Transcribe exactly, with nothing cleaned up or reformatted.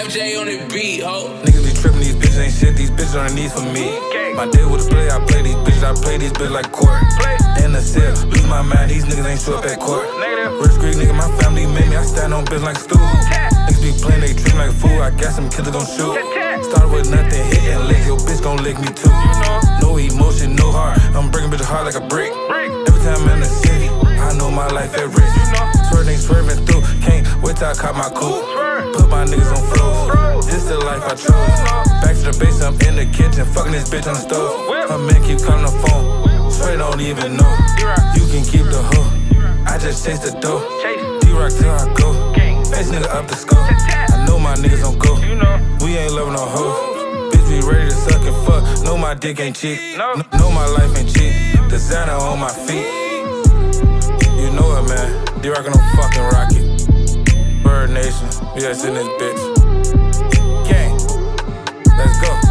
F J on the beat, ho. Niggas be tripping, these bitches ain't shit, these bitches on the knees for me. My day with a play, I play these bitches, I play these bitches like court. In the cell, lose my mind, these niggas ain't show up at court. Rich Creek nigga, my family made me, I stand on bitch like stool. Niggas be playing, they treat me like fool, I guess them killers gon' shoot. Started with nothing, hitting legs, your bitch gon' lick me too. No emotion, no heart, I'm breaking bitch hard like a brick. Every time I'm in the city, I know my life at risk. Swerving, swerving through, can't wait till I caught my coupe. Put my niggas on floors, this the life I chose. Back to the base, I'm in the kitchen, fucking this bitch on the stove. Her man keep calling the phone, swear don't even know. You can keep the hoe, I just chase the dough. D-Rock till I go, face nigga up the scope. I know my niggas don't go, we ain't loving no hoes. Bitch be ready to suck and fuck, know my dick ain't cheap. Know my life ain't cheap, designer on my feet. You know it, man, D-Rock on no fucking rocket. Bird Nation, we just in this bitch. Gang, let's go.